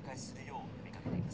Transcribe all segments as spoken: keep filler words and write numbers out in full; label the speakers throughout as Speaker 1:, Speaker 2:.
Speaker 1: 戒するよう呼びかけています。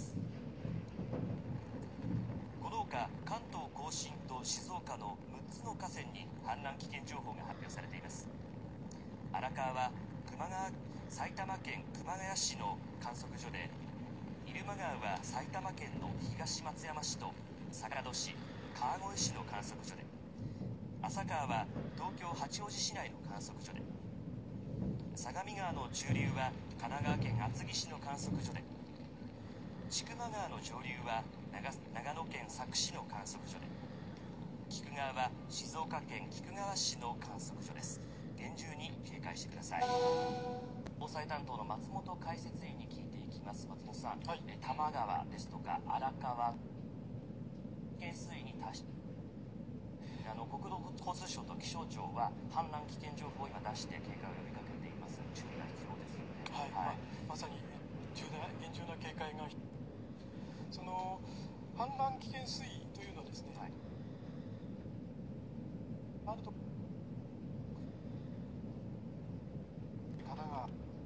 Speaker 1: このほか関東甲信と静岡のむっつの河川に氾濫危険情報が発表されています。荒川は熊川埼玉県熊谷市の観測所で、入間川は埼玉県の東松山市と坂戸市、川越市の観測所で、浅川は東京八王子市内の観測所で、相模川の中流は神奈川県厚木市の観測所で、千曲川の上流は 長, 長野県佐久市の観測所で、菊川は静岡県菊川市の観測所です。厳重に警戒してください。防災担当の松本解説員に聞いていきます。松本さん、はい、多摩川ですとか荒川危険水位に達し、あの国土交通省と気象庁は氾濫危険情報を今出して警戒を呼びかけています。注意が必要ですよね。はい、はい、
Speaker 2: ま, まさに重大厳重な警戒が、その氾濫危険水位というのはですね、はい、あると神奈川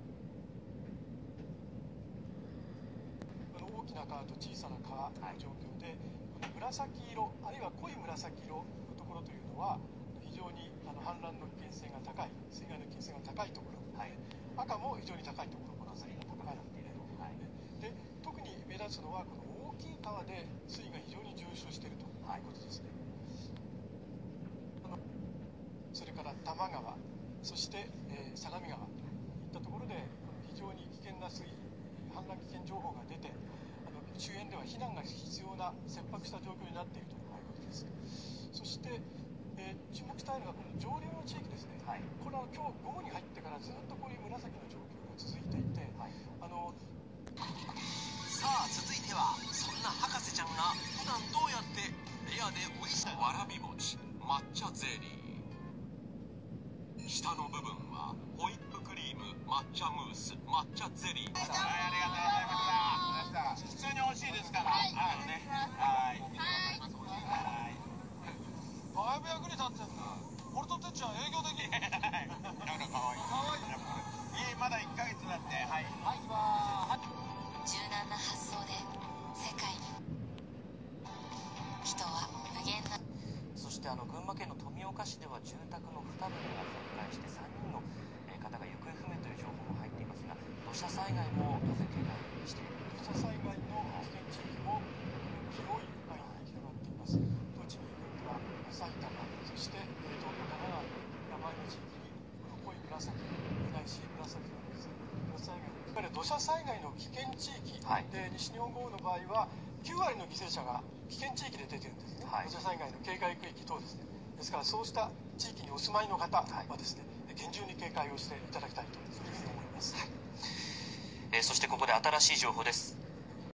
Speaker 2: 大きな川と小さな川の状況で、はい、この紫色あるいは濃い紫色のところというのは非常にあの氾濫の危険性が高い、水害の危険性が高いところ、はい、赤も非常に高いところ、紫が高いので、はい、で特に目立つのはこの大きい川で水位が非常に上昇しているということですね。はい、それから多摩川、そして、えー、相模川といったところで非常に危険な水位、氾濫危険情報が出て、あの周辺では避難が必要な切迫した状況になっているということです。そして、えー、注目したいのがこの上流の地域ですね。はい、これは今日午後に入ってからずっとこういう紫の状況が続いていて、はい、あの
Speaker 3: さあ続いてはそんな博士ちゃんが普段どうやってレアで美味しいわらび餅、抹茶ゼリー、下の部分はホイップクリーム、抹茶ムース、抹茶ゼリー。はい、ありがとうございました。普通に美味しいですから。はい、あのね、はい。はい。
Speaker 2: だいぶ役に立ってんな。俺とてっちゃん営業できる。なんか可愛い。可愛い。
Speaker 3: いい、まだいっかげつだって。はい。
Speaker 2: はい、行きまー
Speaker 4: す。柔軟な発想で世界に。人は無限な。
Speaker 1: そしてあの群馬県の富岡市では住宅のに棟が全壊してさんにんの方が行方不明という情報も入っていますが、土砂災害も当然警戒している。
Speaker 2: 土砂災害の危険地域も広い範囲に広がっています。栃木群馬、埼玉、そして東京、神奈川の山あいの地域にこの濃い紫、ないし紫の水、土砂災害、いわゆる土砂災害の危険地域、はい、で西日本豪雨の場合はきゅうわりの犠牲者が危険地域で出てるんですね。はい、土砂災害の警戒区域等ですね。ですからそうした地域にお住まいの方はですね、はい、厳重に警戒をしていただきたいと、そういうふうに思います。はい、
Speaker 1: えー、そしてここで新しい情報です。